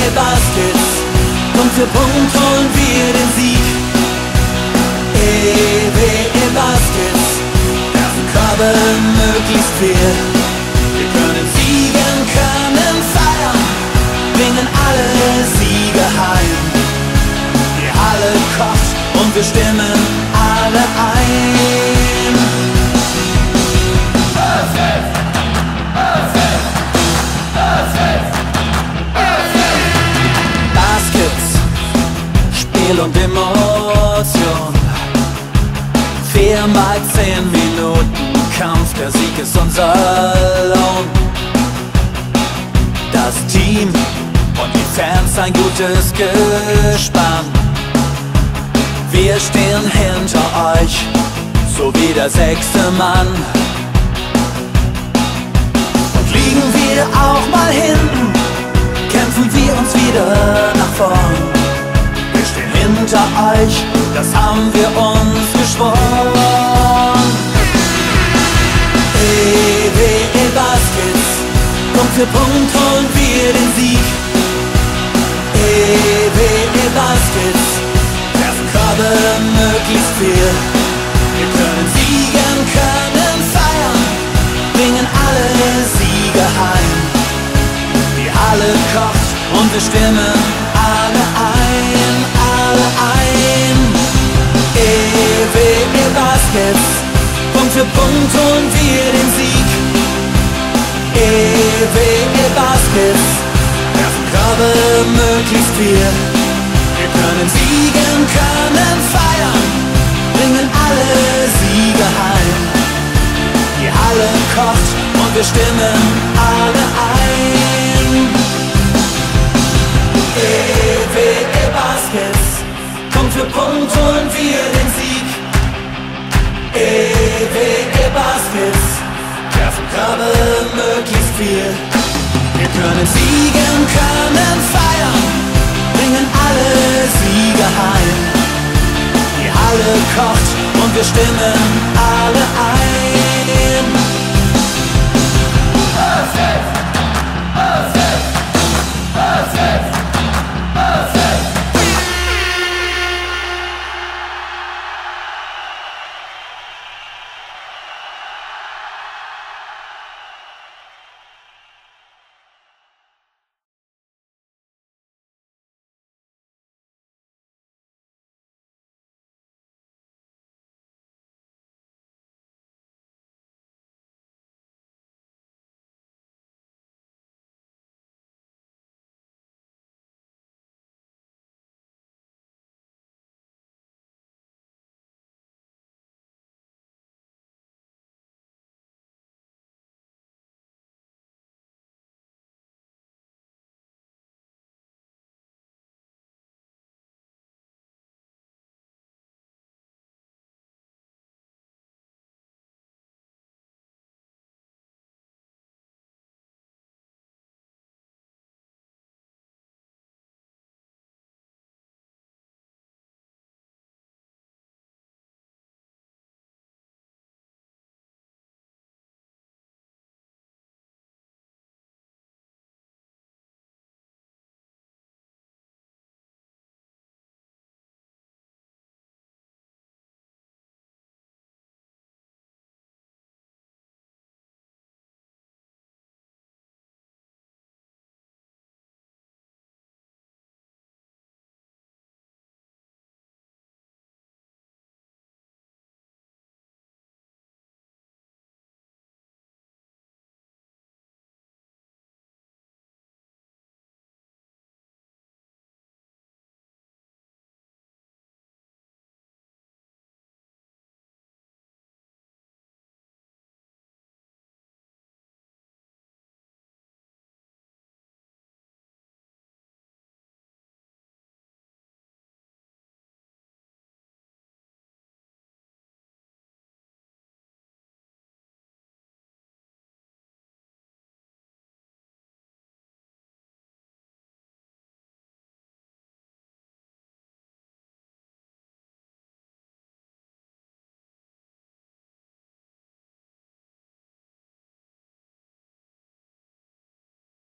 EWE Baskets, Punkt für Punkt holen wir den Sieg. EWE Baskets, werfen Körbe möglichst viel. Wir können siegen, können feiern, bringen alle Siege heim. Die Halle kocht und wir stimmen alle ein. Baskets, Spiel und Emotion. 4 mal 10 Minuten Kampf, der Sieg ist unser Lohn. Das Team und die Fans ein gutes Gespann. Wir stehen hinter euch, so wie der 6. Mann. Und liegen wir auch mal hinten, kämpfen wir uns wieder nach vorn. Wir stehen hinter euch, das haben wir uns geschworen. EWE Baskets, Punkt für Punkt holen wir den Sieg. EWE Baskets, werfen Körbe möglichst viel. Wir können siegen, können feiern, bringen alle Siege heim. Die Halle kocht und wir stimmen alle ein, alle ein. EWE Baskets, Punkt für Punkt holen wir den Sieg. EWE Baskets, werfen Körbe möglichst viel. Wir können siegen, können feiern, bringen alle Siege heim. Die Halle kocht und wir stimmen alle ein. EWE Baskets, Punkt für Punkt holen wir den Sieg. EWE Baskets, werfen Körbe möglichst viel. Wir können siegen, können feiern, bringen alle Siege heim. Die Halle kocht und wir stimmen alle ein.